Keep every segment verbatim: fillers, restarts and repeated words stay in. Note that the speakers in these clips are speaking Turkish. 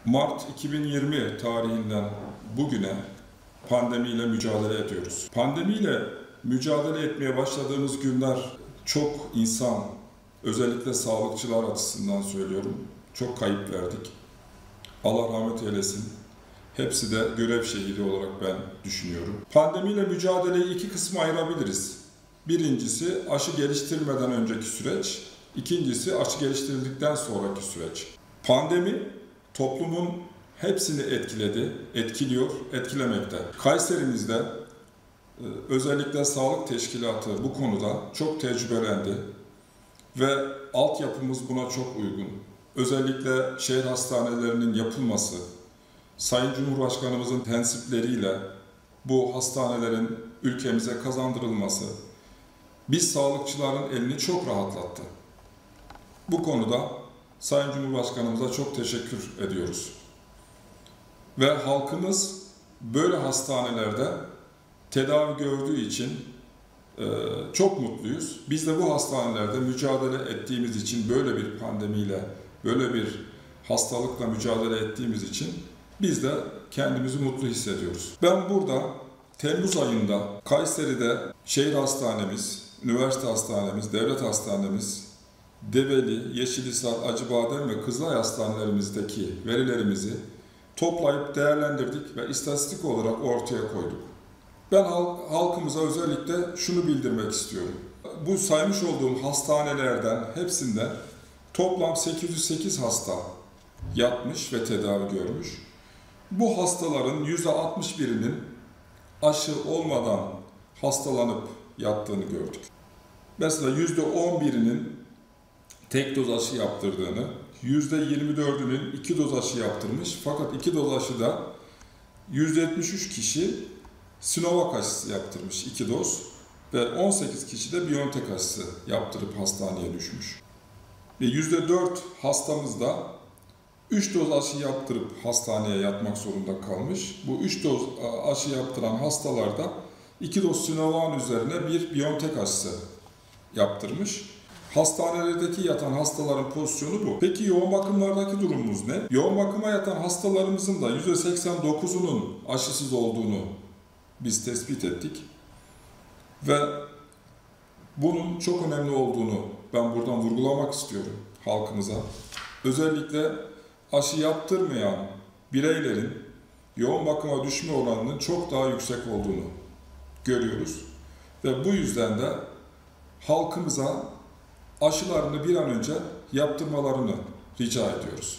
Mart iki bin yirmi tarihinden bugüne pandemiyle mücadele ediyoruz. Pandemiyle mücadele etmeye başladığımız günler çok insan, özellikle sağlıkçılar açısından söylüyorum, çok kayıp verdik. Allah rahmet eylesin. Hepsi de görev şehidi olarak ben düşünüyorum. Pandemiyle mücadeleyi iki kısma ayırabiliriz. Birincisi aşı geliştirmeden önceki süreç, ikincisi aşı geliştirildikten sonraki süreç. Pandemi toplumun hepsini etkiledi, etkiliyor, etkilemekte. Kayserimizde özellikle sağlık teşkilatı bu konuda çok tecrübelendi ve altyapımız buna çok uygun. Özellikle şehir hastanelerinin yapılması, Sayın Cumhurbaşkanımızın tensipleriyle bu hastanelerin ülkemize kazandırılması, biz sağlıkçıların elini çok rahatlattı. Bu konuda Sayın Cumhurbaşkanımıza çok teşekkür ediyoruz. Ve halkımız böyle hastanelerde tedavi gördüğü için e, çok mutluyuz. Biz de bu hastanelerde mücadele ettiğimiz için, böyle bir pandemiyle, böyle bir hastalıkla mücadele ettiğimiz için biz de kendimizi mutlu hissediyoruz. Ben burada Temmuz ayında Kayseri'de şehir hastanemiz, üniversite hastanemiz, devlet hastanemiz, Develi, Yeşilhisar, Acıbadem ve Kızılay hastanelerimizdeki verilerimizi toplayıp değerlendirdik ve istatistik olarak ortaya koyduk. Ben halkımıza özellikle şunu bildirmek istiyorum. Bu saymış olduğum hastanelerden hepsinde toplam sekiz yüz sekiz hasta yatmış ve tedavi görmüş. Bu hastaların yüzde altmış birinin aşı olmadan hastalanıp yattığını gördük. Mesela yüzde on birinin tek doz aşı yaptırdığını, yüzde yirmi dördünün iki doz aşı yaptırmış, fakat iki doz aşı da yüzde yetmiş üç kişi Sinovac aşısı yaptırmış iki doz ve on sekiz kişi de BioNTech aşısı yaptırıp hastaneye düşmüş. Ve yüzde dört hastamız da üç doz aşı yaptırıp hastaneye yatmak zorunda kalmış. Bu üç doz aşı yaptıran hastalarda iki doz Sinovac'ın üzerine bir BioNTech aşısı yaptırmış. Hastanelerdeki yatan hastaların pozisyonu bu. Peki yoğun bakımlardaki durumumuz ne? Yoğun bakıma yatan hastalarımızın da yüzde seksen dokuzunun aşısız olduğunu biz tespit ettik. Ve bunun çok önemli olduğunu ben buradan vurgulamak istiyorum halkımıza. Özellikle aşı yaptırmayan bireylerin yoğun bakıma düşme oranının çok daha yüksek olduğunu görüyoruz. Ve bu yüzden de halkımıza aşılarını bir an önce yaptırmalarını rica ediyoruz.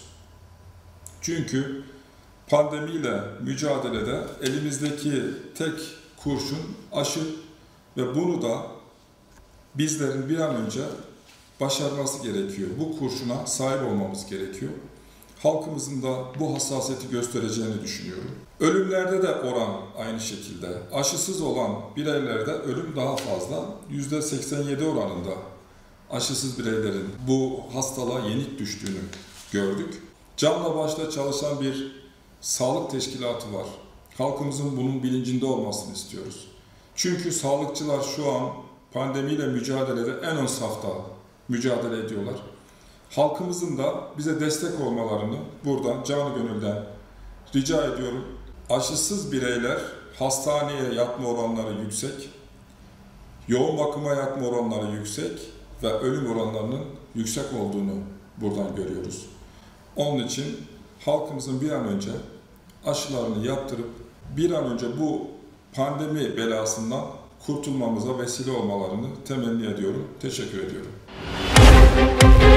Çünkü pandemiyle mücadelede elimizdeki tek kurşun aşı ve bunu da bizlerin bir an önce başarması gerekiyor. Bu kurşuna sahip olmamız gerekiyor. Halkımızın da bu hassasiyeti göstereceğini düşünüyorum. Ölümlerde de oran aynı şekilde. Aşısız olan bireylerde ölüm daha fazla. yüzde seksen yedi oranında aşısız bireylerin bu hastalığa yenik düştüğünü gördük. Canla başla çalışan bir sağlık teşkilatı var. Halkımızın bunun bilincinde olmasını istiyoruz. Çünkü sağlıkçılar şu an pandemiyle mücadelede en ön safta mücadele ediyorlar. Halkımızın da bize destek olmalarını buradan canı gönülden rica ediyorum. Aşısız bireyler hastaneye yatma oranları yüksek, yoğun bakıma yatma oranları yüksek ve ölüm oranlarının yüksek olduğunu buradan görüyoruz. Onun için halkımızın bir an önce aşılarını yaptırıp bir an önce bu pandemi belasından kurtulmamıza vesile olmalarını temenni ediyorum. Teşekkür ediyorum.